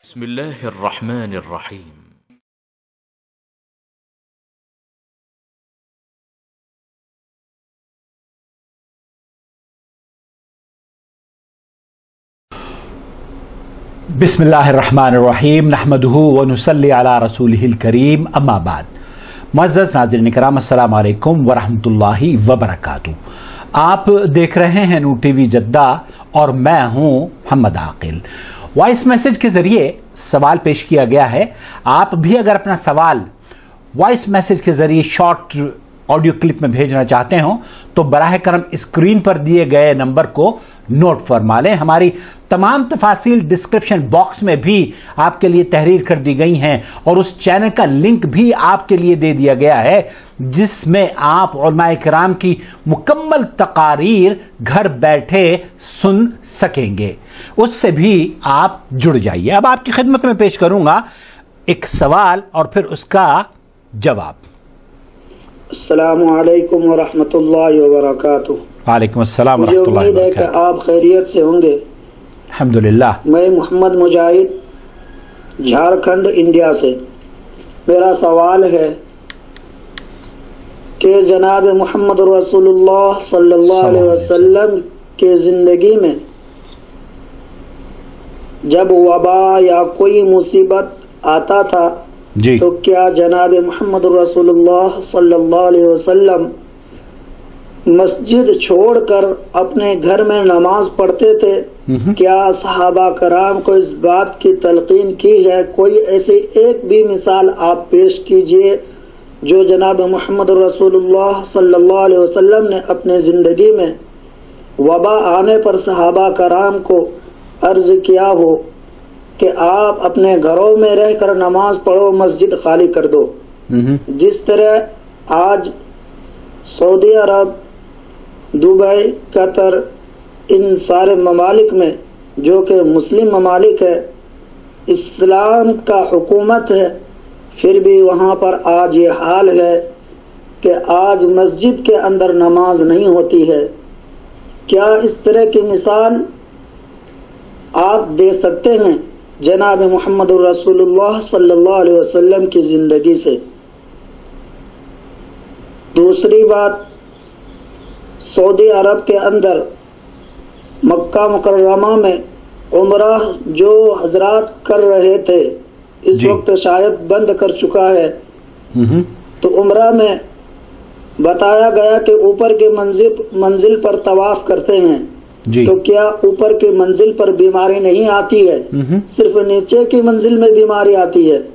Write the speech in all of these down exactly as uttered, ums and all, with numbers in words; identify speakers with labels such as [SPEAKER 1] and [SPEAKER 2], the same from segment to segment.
[SPEAKER 1] بسم الله الرحمن الرحيم.
[SPEAKER 2] बिस्मिल्लाहिर्रहमानिर्रहीम नहमदुहु व नुसल्ली अला रसूलिहिल करीम अम्मा बाद। मुअज़्ज़ज़ नाज़रीन किराम अस्सलामु अलैकुम व रहमतुल्लाहि व बरकातुहू। आप देख रहे हैं नूर टीवी जद्दा और मैं हूं मोहम्मद आकिल। वॉइस मैसेज के जरिए सवाल पेश किया गया है। आप भी अगर अपना सवाल वॉइस मैसेज के जरिए शॉर्ट ऑडियो क्लिप में भेजना चाहते हो तो बराह करम स्क्रीन पर दिए गए नंबर को नोट फरमा लें। हमारी तमाम तफासिल डिस्क्रिप्शन बॉक्स में भी आपके लिए तहरीर कर दी गई हैं और उस चैनल का लिंक भी आपके लिए दे दिया गया है जिसमें आप उलमाए किराम की मुकम्मल तकारीर घर बैठे सुन सकेंगे। उससे भी आप जुड़ जाइए। अब आपकी खिदमत में पेश करूंगा एक सवाल और फिर उसका जवाब।
[SPEAKER 3] अस्सलामु अलैकुम व रहमतुल्लाहि व बरकातुहू।
[SPEAKER 2] वालेकुम अस्सलाम व
[SPEAKER 3] मुझे
[SPEAKER 2] रहमतुल्लाहि
[SPEAKER 3] उम्मीद
[SPEAKER 2] व
[SPEAKER 3] है कि
[SPEAKER 2] बरकातुहू।
[SPEAKER 3] आप खैरियत से होंगे।
[SPEAKER 2] अल्हम्दुलिल्लाह।
[SPEAKER 3] मैं मोहम्मद मुजाहिद झारखंड इंडिया से। मेरा सवाल है कि जनाब मोहम्मद रसूलुल्लाह सल्लल्लाहु अलैहि वसल्लम के जिंदगी में जब वबा या कोई मुसीबत आता था
[SPEAKER 2] जी
[SPEAKER 3] तो क्या जनाब मोहम्मद रसूलुल्लाह सल्लल्लाहु अलैहि वसल्लम मस्जिद छोड़कर अपने घर में नमाज पढ़ते थे? क्या सहाबा कराम को इस बात की तलकीन की है? कोई ऐसी एक भी मिसाल आप पेश कीजिए जो जनाब मोहम्मद रसूलुल्लाह सल्लल्लाहु अलैहि वसल्लम ने अपने जिंदगी में वबा आने पर सहाबा कराम को अर्ज किया हो कि आप अपने घरों में रहकर नमाज पढ़ो, मस्जिद खाली कर दो। जिस तरह आज सऊदी अरब, दुबई, कतर, इन सारे ममालिक में जो कि मुस्लिम ममालिक है, इस्लाम का हुकूमत है, फिर भी वहाँ पर आज ये हाल है कि आज मस्जिद के अंदर नमाज नहीं होती है। क्या इस तरह की मिसाल आप दे सकते हैं जनाब मोहम्मद रसूलुल्लाह सल्लल्लाहु अलैहि वसल्लम की जिंदगी से? दूसरी बात, सऊदी अरब के अंदर मक्का मुकर्रमा में उम्रह जो हजरात कर रहे थे, इस वक्त शायद बंद कर चुका है, तो उम्रह में बताया गया कि ऊपर के मंजिल मंजिल पर तवाफ करते हैं जी। तो क्या ऊपर की मंजिल पर बीमारी नहीं आती है, सिर्फ नीचे की मंजिल में बीमारी आती है?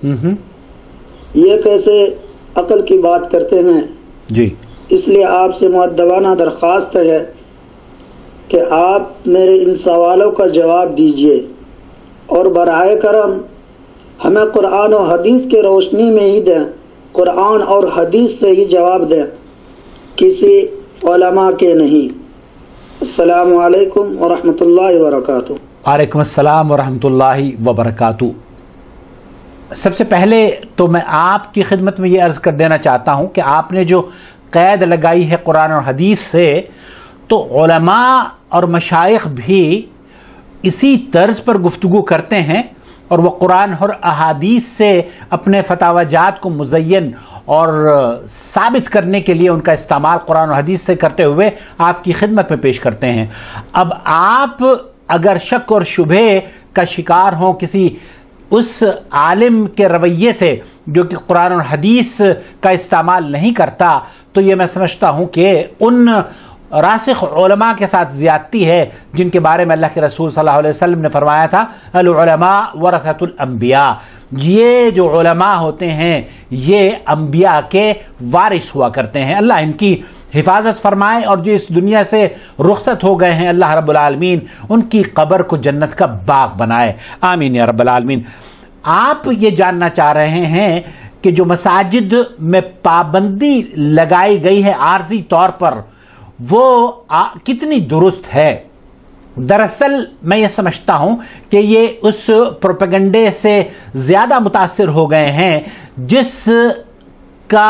[SPEAKER 3] ये कैसे अक्ल की बात करते हैं जी। इसलिए आपसे मुअद्दबाना दरख्वास्त है कि आप मेरे इन सवालों का जवाब दीजिए और बराए करम हमें कुरान और हदीस के रोशनी में ही दें, कुरान और हदीस से ही जवाब दें, किसी उलमा के नहीं। अस्सलामु अलैकुम व रहमतुल्लाहि व बरकातुहू।
[SPEAKER 2] वालेकुम अस्सलाम व रहमतुल्लाहि व बरकातुहू। सबसे पहले तो मैं आपकी खिदमत में ये अर्ज कर देना चाहता हूं कि आपने जो कैद लगाई है कुरान और हदीस से, तो उलमा और मशाइख भी इसी तर्ज पर गुफ्तगू करते हैं और वह कुरान और अहादीस से अपने फतावाजात को मुज़य्यन और साबित करने के लिए उनका इस्तेमाल कुरान और हदीस से करते हुए आपकी खिदमत में पेश करते हैं। अब आप अगर शक और शुबहे का शिकार हो किसी उस आलिम के रवैये से जो कि कुरान और हदीस का इस्तेमाल नहीं करता, तो ये मैं समझता हूं कि उन रासिख उलमा के साथ ज्यादती है जिनके बारे में अल्लाह के रसूल सल्लल्लाहु अलैहि वसल्लम ने फरमाया था, अल उलमा वरसतुल अंबिया। ये जो उलमा होते हैं ये अंबिया के वारिस हुआ करते हैं। अल्लाह इनकी हिफाजत फरमाए और जो इस दुनिया से रुखसत हो गए हैं, अल्लाह रब्बुल आलमीन उनकी कब्र को जन्नत का बाग बनाए, आमीन या रब्बुल आलमीन। आप ये जानना चाह रहे हैं कि जो मसाजिद में पाबंदी लगाई गई है आर्जी तौर पर, वो आ, कितनी दुरुस्त है। दरअसल मैं ये समझता हूं कि ये उस प्रोपेगेंडे से ज्यादा मुतासिर हो गए हैं जिस का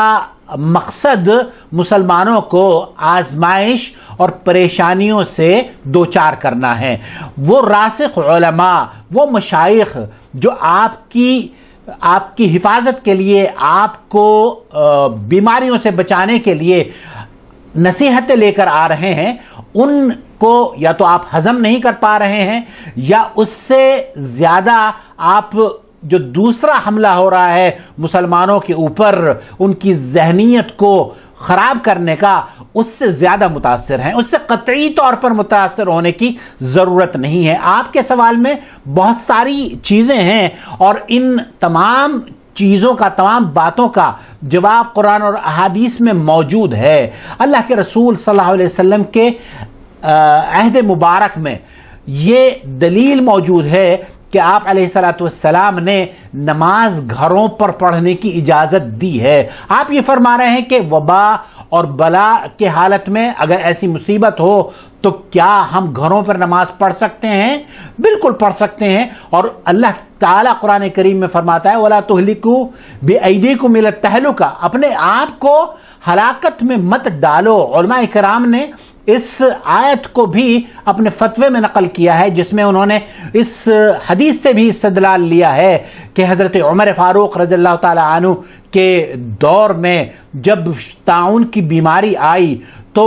[SPEAKER 2] مقصد مسلمانوں کو آزمائش اور پریشانیوں سے دوچار کرنا ہے۔ وہ راسخ علماء، وہ مشائخ جو آپ کی آپ کی حفاظت کے لیے، آپ کو بیماریوں سے بچانے کے لیے نصیحتیں لے کر آ رہے ہیں، ان کو یا تو آپ ہضم نہیں کر پا رہے ہیں، یا اس سے زیادہ آپ جو دوسرا حملہ ہو رہا ہے مسلمانوں کے اوپر ان کی ذہنیت کو خراب کرنے کا، اس سے زیادہ متاثر ہیں۔ اس سے قطعی طور پر متاثر ہونے کی ضرورت نہیں ہے۔ آپ کے سوال میں بہت ساری چیزیں ہیں، اور ان تمام چیزوں کا، تمام باتوں کا جواب قرآن اور احادیث میں موجود ہے۔ اللہ کے رسول صلی اللہ علیہ وسلم کے عہد مبارک میں یہ دلیل موجود ہے کہ آپ علیہ الصلوۃ والسلام نے نماز گھروں پر پڑھنے کی اجازت دی ہے۔ آپ یہ فرما رہے ہیں کہ وبا اور بلا کے حالت میں اگر ایسی مصیبت ہو تو کیا ہم گھروں پر نماز پڑھ سکتے ہیں؟ بالکل پڑھ سکتے ہیں، اور اللہ تعالیٰ قرآن کریم میں فرماتا ہے وَلَا تُهْلِكُوا بِأَيْدِيكُمْ إِلَى التَّهْلُكَةِ، اپنے آپ کو ہلاکت میں مت ڈالو۔ علماء کرام نے اس آیت کو بھی اپنے فتوے میں نقل کیا ہے، جس میں انہوں نے اس حدیث سے بھی استدلال لیا ہے کہ حضرت عمر فاروق رضی اللہ تعالی عنہ کے دور میں جب طاعون کی بیماری آئی تو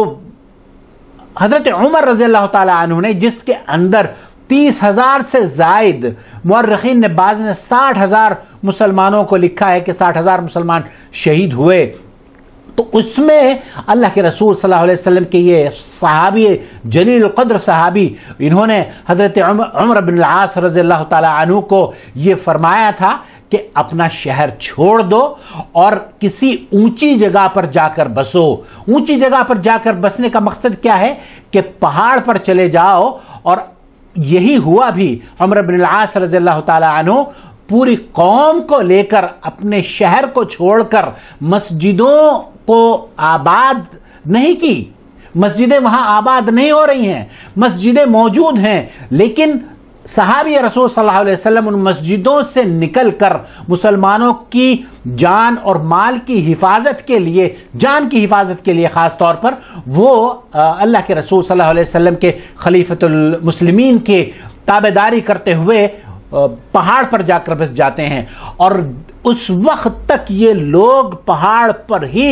[SPEAKER 2] حضرت عمر رضی اللہ تعالی عنہ نے، جس کے اندر تیس ہزار سے زائد، مورخین نے بعض نے ساٹھ ہزار مسلمانوں کو لکھا ہے کہ ساٹھ ہزار مسلمان شہید ہوئے، تو اس میں اللہ کے رسول صلی اللہ علیہ وسلم کے یہ صحابی جلیل القدر صحابی، انہوں نے حضرت عمر بن العاص رضی اللہ تعالی عنہ کو یہ فرمایا تھا کہ اپنا شہر چھوڑ دو اور کسی اونچی جگہ پر جا کر بسو۔ اونچی جگہ پر جا کر بسنے کا مقصد کیا ہے کہ پہاڑ پر چلے جاؤ، اور یہی ہوا بھی۔ عمر بن العاص رضی اللہ تعالی عنہ پوری قوم کو لے کر اپنے شہر کو چھوڑ کر مسجدوں کو آباد نہیں کی، مسجدیں وہاں آباد نہیں ہو رہی ہیں، مسجدیں موجود ہیں، لیکن صحابی رسول صلی اللہ علیہ وسلم ان مسجدوں سے نکل کر مسلمانوں کی جان اور مال کی حفاظت کے لیے، جان کی حفاظت کے لیے خاص طور پر، وہ اللہ کے رسول صلی اللہ علیہ وسلم کے خلیفۃ المسلمین کے تابعداری کرتے ہوئے پہاڑ پر جا کر بس جاتے ہیں، اور اس وقت تک یہ لوگ پہاڑ پر ہی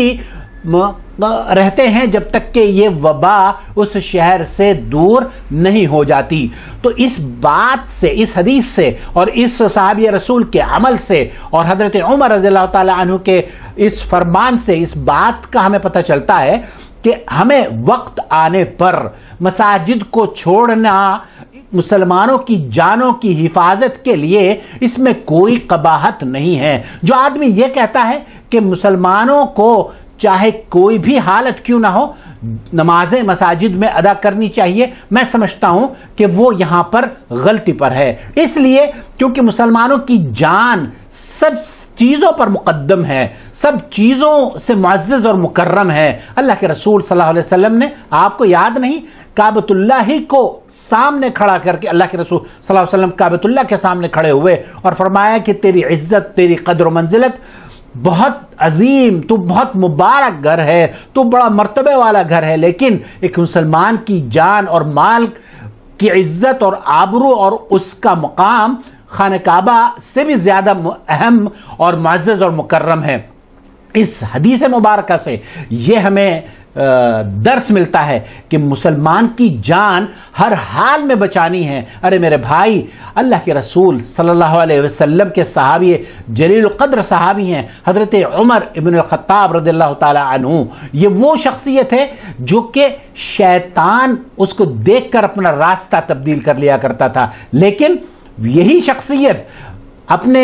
[SPEAKER 2] رہتے ہیں جب تک کہ یہ وبا اس شہر سے دور نہیں ہو جاتی۔ تو اس بات سے، اس حدیث سے اور اس صحابی رسول کے عمل سے اور حضرت عمر رضی اللہ تعالی عنہ کے اس فرمان سے اس بات کا ہمیں پتہ چلتا ہے کہ ہمیں وقت آنے پر مساجد کو چھوڑنا مسلمانوں کی جانوں کی حفاظت کے لیے اس میں کوئی قباحت نہیں ہے۔ جو آدمی یہ کہتا ہے کہ مسلمانوں کو چاہے کوئی بھی حالت کیوں نہ ہو نمازیں مساجد میں ادا کرنی چاہیے، میں سمجھتا ہوں کہ وہ یہاں پر غلطی پر ہے، اس لیے کیونکہ مسلمانوں کی جان سب چیزوں پر مقدم ہے، سب چیزوں سے معزز اور مکرم ہے۔ اللہ کے رسول صلی اللہ علیہ وسلم نے، آپ کو یاد نہیں، کعبۃ اللہ ہی کو سامنے کھڑا کر کے اللہ کے رسول صلی اللہ علیہ وسلم کعبۃ اللہ کے سامنے کھڑے ہوئے اور فرمایا کہ تیری عزت، تیری قدر و منزلت بہت عظیم، تو بہت مبارک گھر ہے، تو بڑا مرتبے والا گھر ہے، لیکن ایک مسلمان کی جان اور مال کی عزت اور آبرو اور اس کا مقام خانہ کعبہ سے بھی زیادہ اہم اور معزز اور مکرم ہے۔ اس حدیث مبارکہ سے یہ ہمیں درس ملتا ہے کہ مسلمان کی جان ہر حال میں بچانی ہے۔ ارے میرے بھائی، اللہ کے رسول صلی اللہ علیہ وسلم کے صحابی جلیل القدر صحابی ہیں حضرت عمر ابن الخطاب رضی اللہ تعالی عنہ، یہ وہ شخصیت ہے جو کہ شیطان اس کو دیکھ کر اپنا راستہ تبدیل کر لیا کرتا تھا، لیکن یہی شخصیت اپنے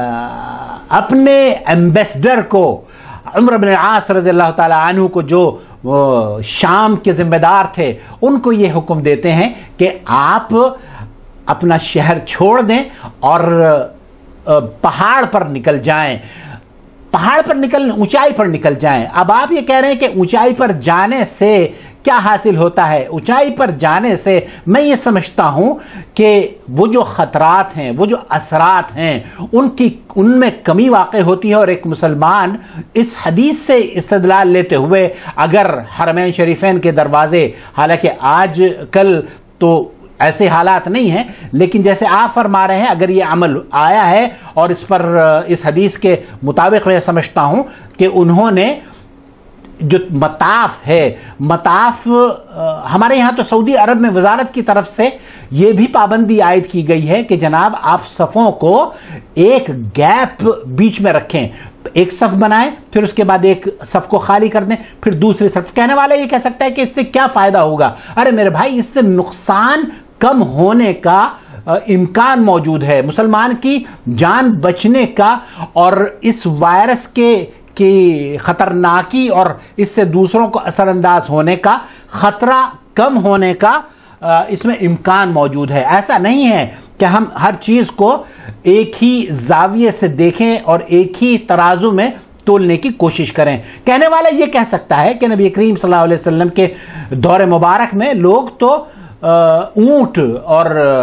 [SPEAKER 2] اپنے ایمبیسڈر کو، عمر بن العاص رضی اللہ تعالی عنہ کو، جو شام کے ذمہ دار تھے، ان کو یہ حکم دیتے ہیں کہ آپ اپنا شہر چھوڑ دیں اور پہاڑ پر نکل جائیں۔ پہاڑ پر نکل اونچائی پر نکل جائیں. اب آپ یہ کہہ رہے ہیں کہ اونچائی پر جانے سے کیا حاصل ہوتا ہے؟ اونچائی پر جانے سے میں یہ سمجھتا ہوں کہ وہ جو خطرات ہیں، وہ جو اثرات ہیں، ان کی ان میں کمی واقع ہوتی ہے. اور ایک مسلمان اس حدیث سے استدلال لیتے ہوئے اگر حرمین شریفین کے دروازے، حالانکہ آج کل تو ایسے حالات نہیں ہیں، لیکن جیسے آپ فرما رہے ہیں اگر یہ عمل آیا ہے، اور اس پر اس حدیث کے مطابق میں سمجھتا ہوں کہ انہوں نے جو مطاف ہے، مطاف ہمارے یہاں تو سعودی عرب میں وزارت کی طرف سے یہ بھی پابندی عائد کی گئی ہے کہ جناب آپ صفوں کو ایک گیپ بیچ میں رکھیں، ایک صف بنائیں، پھر اس کے بعد ایک صف کو خالی کر دیں، پھر دوسری صف. کہنے والا یہ کہہ سکتا ہے کہ اس سے کیا فائدہ ہوگا؟ ارے میرے بھائی، اس سے نقصان کم ہونے کا امکان موجود ہے، مسلمان کی جان بچنے کا، اور اس وائرس کے کی خطرناکی اور اس سے دوسروں کو اثر انداز ہونے کا خطرہ کم ہونے کا اس میں امکان موجود ہے. ایسا نہیں ہے کہ ہم ہر چیز کو ایک ہی زاویے سے دیکھیں اور ایک ہی ترازو میں تولنے کی کوشش کریں. کہنے والا یہ کہہ سکتا ہے کہ نبی کریم صلی اللہ علیہ وسلم کے دور مبارک میں لوگ تو اونٹ اور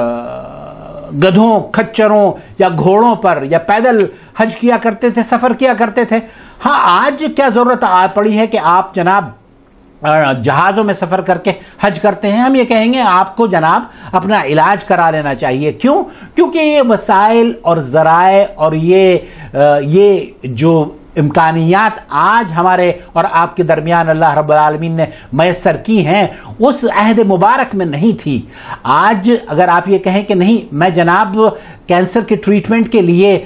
[SPEAKER 2] گدھوں، کھچروں یا گھوڑوں پر یا پیدل حج کیا کرتے تھے، سفر کیا کرتے تھے. ہاں آج کیا ضرورت آ پڑی ہے کہ آپ جناب جہازوں میں سفر کر کے حج کرتے ہیں؟ ہم یہ کہیں گے آپ کو جناب اپنا علاج کرا لینا چاہیے. کیوں؟ کیونکہ یہ وسائل اور ذرائع اور یہ یہ جو امکانیات آج ہمارے اور آپ کے درمیان اللہ رب العالمین نے میسر کی ہیں اس عہد مبارک میں نہیں تھی. آج اگر آپ یہ کہیں کہ نہیں میں جناب کینسر کے ٹریٹمنٹ کے لیے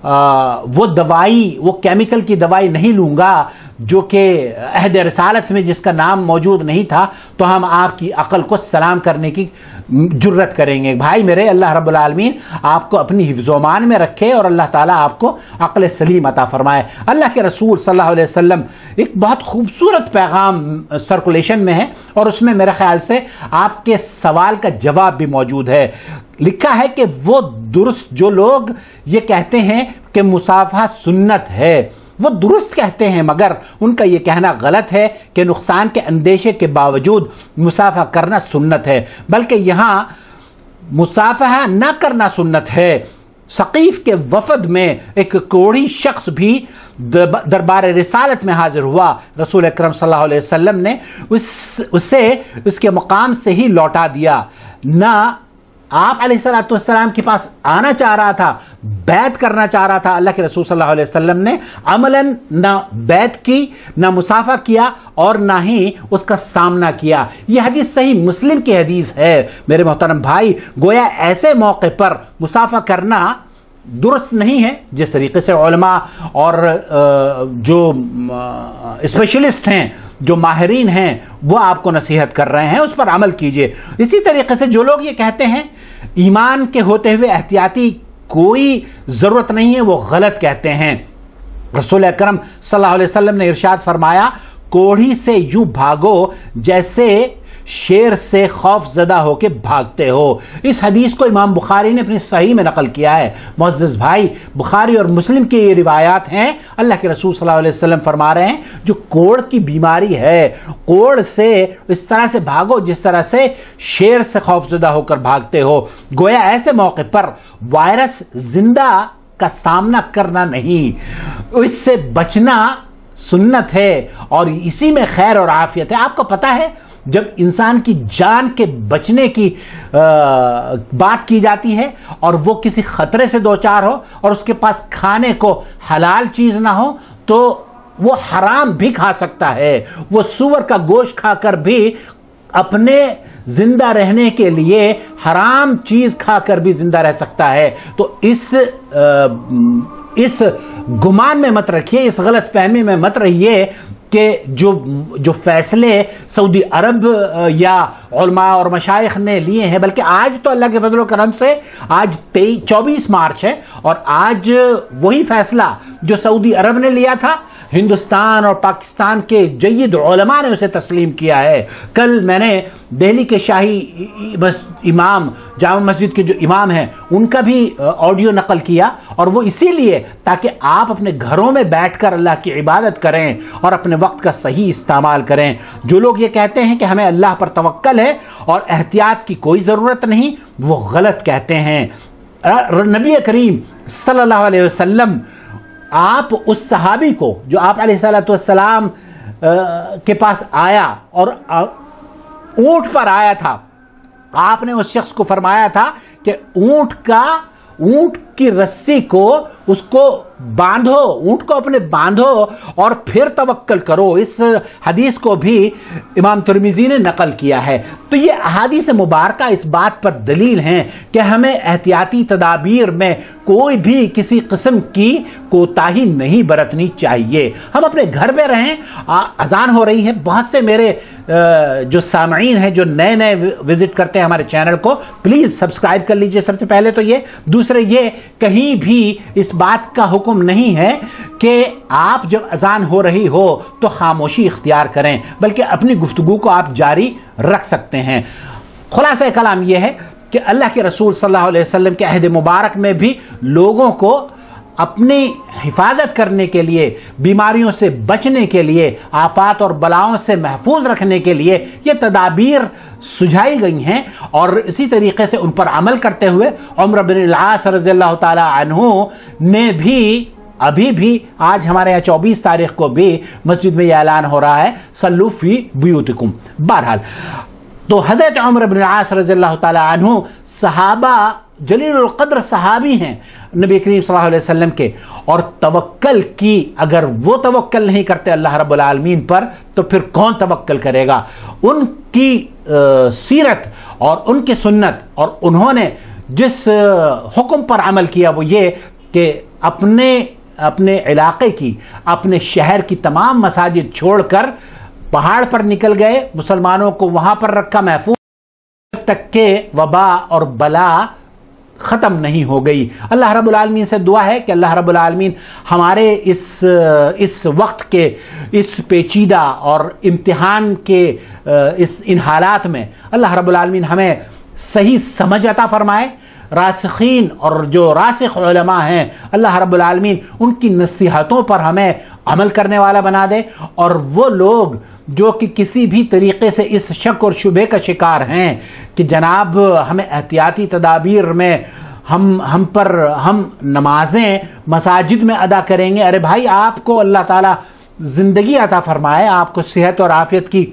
[SPEAKER 2] وہ دوائی، وہ کیمیکل کی دوائی نہیں لوں گا جو کہ عہد رسالت میں جس کا نام موجود نہیں تھا، تو ہم آپ کی عقل کو سلام کرنے کی جرت کریں گے. بھائی میرے، اللہ رب العالمین آپ کو اپنی حفظ و امان میں رکھے اور اللہ تعالیٰ آپ کو عقل سلیم عطا فرمائے. اللہ کے رسول صلی اللہ علیہ وسلم ایک بہت خوبصورت پیغام سرکولیشن میں ہے، اور اس میں میرے خیال سے آپ کے سوال کا جواب بھی موجود ہے. لکھا ہے کہ وہ درست جو لوگ یہ کہتے ہیں کہ مصافحہ سنت ہے، وہ درست کہتے ہیں، مگر ان کا یہ کہنا غلط ہے کہ نقصان کے اندیشے کے باوجود مصافحہ کرنا سنت ہے، بلکہ یہاں مصافحہ نہ کرنا سنت ہے. ثقیف کے وفد میں ایک کوڑی شخص بھی دربار رسالت میں حاضر ہوا. رسول اکرم صلی اللہ علیہ وسلم نے اس اسے اس کے مقام سے ہی لوٹا دیا. نہ آپ علیہ الصلوۃ والسلام کے پاس آنا چاہ رہا تھا، بیعت کرنا چاہ رہا تھا. اللہ کے رسول صلی اللہ علیہ وسلم نے عملاً نہ بیعت کی، نہ مصافحہ کیا، اور نہ ہی اس کا سامنا کیا. یہ حدیث صحیح مسلم کی حدیث ہے. میرے محترم بھائی، گویا ایسے موقع پر مصافحہ کرنا درست نہیں ہے جس طریقے سے علماء اور جو اسپیشلسٹ ہیں، جو ماہرین ہیں، وہ آپ کو نصیحت کر رہے ہیں، اس پر عمل کیجئے. اسی طریقے سے جو لوگ یہ کہتے ہیں ایمان کے ہوتے ہوئے احتیاطی کوئی ضرورت نہیں ہے، وہ غلط کہتے ہیں. رسول اکرم صلی اللہ علیہ وسلم نے ارشاد فرمایا، کوڑھی سے یوں بھاگو جیسے شیر سے خوف زدہ ہو کے بھاگتے ہو. اس حدیث کو امام بخاری نے اپنی صحیح میں نقل کیا ہے. معزز بھائی، بخاری اور مسلم کی یہ روایات ہیں. اللہ کے رسول صلی اللہ علیہ وسلم فرما رہے ہیں جو کوڑ کی بیماری ہے، کوڑ سے اس طرح سے بھاگو جس طرح سے شیر سے خوف زدہ ہو کر بھاگتے ہو. گویا ایسے موقع پر وائرس زندہ کا سامنا کرنا نہیں، اس سے بچنا سنت ہے، اور اسی میں خیر اور عافیت ہے. آپ کو پتا ہے جب انسان کی جان کے بچنے کی بات کی جاتی ہے اور وہ کسی خطرے سے دوچار ہو اور اس کے پاس کھانے کو حلال چیز نہ ہو، تو وہ حرام بھی کھا سکتا ہے. وہ سور کا گوشت کھا کر بھی اپنے زندہ رہنے کے لیے حرام چیز کھا کر بھی زندہ رہ سکتا ہے. تو اس اس گمان میں مت رکھیے، اس غلط فہمی میں مت رہیے کہ جو جو فیصلے سعودی عرب یا علماء اور مشائخ نے لیے ہیں، بلکہ آج تو اللہ کے فضل و کرم سے آج چوبیس مارچ ہے، اور آج وہی فیصلہ جو سعودی عرب نے لیا تھا ہندوستان اور پاکستان کے جید علماء نے اسے تسلیم کیا ہے۔ کل میں نے دہلی کے شاہی امام جامع مسجد کے جو امام ہیں ان کا بھی آڈیو نقل کیا، اور وہ اسی لیے تاکہ آپ اپنے گھروں میں بیٹھ کر اللہ کی عبادت کریں اور اپنے وقت کا صحیح استعمال کریں۔ جو لوگ یہ کہتے ہیں کہ ہمیں اللہ پر توکل ہے اور احتیاط کی کوئی ضرورت نہیں، وہ غلط کہتے ہیں۔ نبی کریم صلی اللہ علیہ وسلم آپ اس صحابی کو جو آپ علیہ الصلوۃ والسلام کے پاس آیا اور اونٹ پر آیا تھا، آپ نے اس شخص کو فرمایا تھا کہ اونٹ کا اونٹ کی رسی کو اس کو باندھو، اونٹ کو اپنے باندھو اور پھر توکل کرو۔ اس حدیث کو بھی امام ترمذی نے نقل کیا ہے۔ تو یہ احادیث مبارکہ اس بات پر دلیل ہیں کہ ہمیں احتیاطی تدابیر میں کوئی بھی کسی قسم کی کوتاہی نہیں برتنی چاہیے۔ ہم اپنے گھر میں رہیں۔ اذان ہو رہی ہے، بہت سے میرے جو سامعین ہیں جو نئے نئے وزٹ کرتے ہیں ہمارے چینل کو، پلیز سبسکرائب کر لیجئے سب سے پہلے تو یہ۔ دوسرے یہ کہیں بھی اس بات کا حکم نہیں ہے کہ آپ جب اذان ہو رہی ہو تو خاموشی اختیار کریں، بلکہ اپنی گفتگو کو آپ جاری رکھ سکتے ہیں۔ خلاصہ کلام یہ ہے کہ اللہ کے رسول صلی اللہ علیہ وسلم کے عہد مبارک میں بھی لوگوں کو اپنی حفاظت کرنے کے لیے، بیماریوں سے بچنے کے لیے، آفات اور بلاؤں سے محفوظ رکھنے کے لیے یہ تدابیر سجھائی گئی ہیں، اور اسی طریقے سے ان پر عمل کرتے ہوئے عمر بن العاص رضی اللہ تعالی عنہ نے بھی ابھی بھی آج ہمارے یہاں چوبیس تاریخ کو بھی مسجد میں یہ اعلان ہو رہا ہے صلو فی بیوتکم۔ بہرحال تو حضرت عمر بن العاص رضی اللہ تعالی عنہ صحابہ جلیل القدر صحابی ہیں نبی کریم صلی اللہ علیہ وسلم کے، اور توکل کی اگر وہ توکل نہیں کرتے اللہ رب العالمین پر تو پھر کون توکل کرے گا؟ ان کی سیرت اور ان کی سنت اور انہوں نے جس حکم پر عمل کیا وہ یہ کہ اپنے اپنے علاقے کی، اپنے شہر کی تمام مساجد چھوڑ کر پہاڑ پر نکل گئے، مسلمانوں کو وہاں پر رکھا محفوظ جب تک کہ وبا اور بلا ختم نہیں ہو گئی۔ اللہ رب العالمین سے دعا ہے کہ اللہ رب العالمین ہمارے اس اس وقت کے اس پیچیدہ اور امتحان کے اس ان حالات میں اللہ رب العالمین ہمیں صحیح سمجھ عطا فرمائے۔ راسخین اور جو راسخ علماء ہیں اللہ رب العالمین ان کی نصیحتوں پر ہمیں عمل کرنے والا بنا دے، اور وہ لوگ جو کہ کسی بھی طریقے سے اس شک اور شبہ کا شکار ہیں کہ جناب ہمیں احتیاطی تدابیر میں ہم ہم پر ہم نمازیں مساجد میں ادا کریں گے، ارے بھائی آپ کو اللہ تعالیٰ زندگی عطا فرمائے، آپ کو صحت اور عافیت کی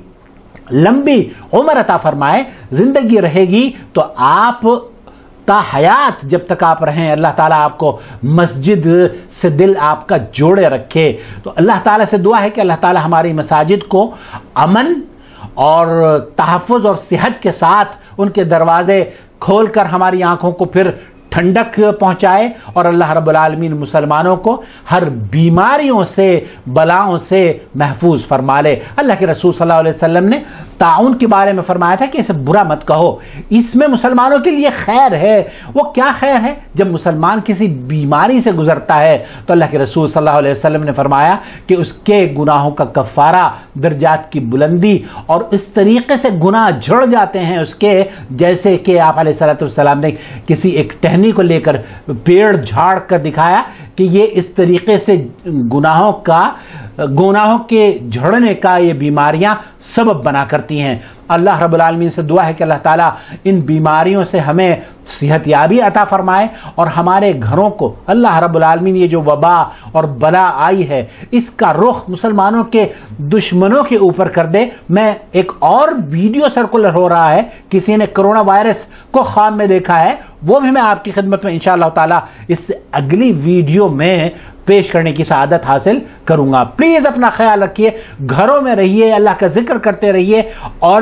[SPEAKER 2] لمبی عمر عطا فرمائے، زندگی رہے گی تو آپ تا حیات جب تک آپ رہیں اللہ تعالیٰ آپ کو مسجد سے دل آپ کا جوڑے رکھے۔ تو اللہ تعالیٰ سے دعا ہے کہ اللہ تعالیٰ ہماری مساجد کو امن اور تحفظ اور صحت کے ساتھ ان کے دروازے کھول کر ہماری آنکھوں کو پھر ٹھنڈک پہنچائے، اور اللہ رب العالمین مسلمانوں کو ہر بیماریوں سے بلاؤں سے محفوظ فرما لے۔ اللہ کے رسول صلی اللہ علیہ وسلم نے تعاون کے بارے میں فرمایا تھا کہ اسے برا مت کہو، اس میں مسلمانوں کے لیے خیر ہے۔ وہ کیا خیر ہے؟ جب مسلمان کسی بیماری سے گزرتا ہے تو اللہ کے رسول صلی اللہ علیہ وسلم نے فرمایا کہ اس کے گناہوں کا کفارہ، درجات کی بلندی، اور اس طریقے سے گناہ جھڑ جاتے ہیں اس کے، جیسے کہ آپ علیہ الصلوۃ والسلام نے کسی ایک ٹہنی کو لے کر پیڑ جھاڑ کر دکھایا کہ یہ اس طریقے سے گناہوں کا گناہوں کے جھڑنے کا یہ بیماریاں سبب بنا کرتی ہیں۔ اللہ رب العالمین سے دعا ہے کہ اللہ تعالیٰ ان بیماریوں سے ہمیں صحت یابی عطا فرمائے، اور ہمارے گھروں کو اللہ رب العالمین یہ جو وبا اور بلا آئی ہے اس کا رخ مسلمانوں کے دشمنوں کے اوپر کر دے۔ میں ایک اور ویڈیو سرکولر ہو رہا ہے، کسی نے کرونا وائرس کو خواب میں دیکھا ہے، وہ بھی میں آپ کی خدمت میں انشاءاللہ تعالیٰ اس اگلی ویڈیو میں پیش کرنے کی سعادت حاصل کروں گا۔ پلیز اپنا خیال رکھیے، گھروں میں رہیے، اللہ کا ذکر کرتے رہیے، اور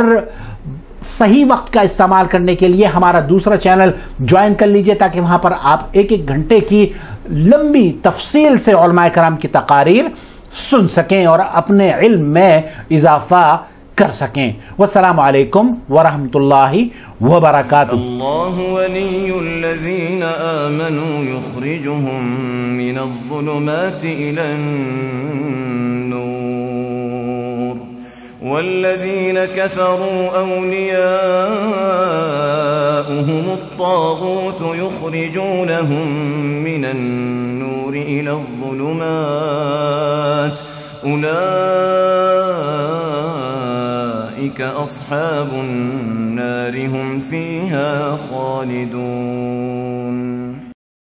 [SPEAKER 2] صحیح وقت کا استعمال کرنے کے لیے ہمارا دوسرا چینل جوائن کر لیجئے تاکہ وہاں پر آپ ایک ایک گھنٹے کی لمبی تفصیل سے علماء کرام کی تقاریر سن سکیں اور اپنے علم میں اضافہ کر سکیں. والسلام علیکم ورحمۃ اللہ وبرکاتہ.
[SPEAKER 4] اللہ ولی الذین آمنوا یخرجهم من الظلمات إلى النور والذین كفروا أولیاؤهم الطاغوت یخرجونهم من النور إلى الظلمات أولئك أصحاب النار هم فيها خالدون.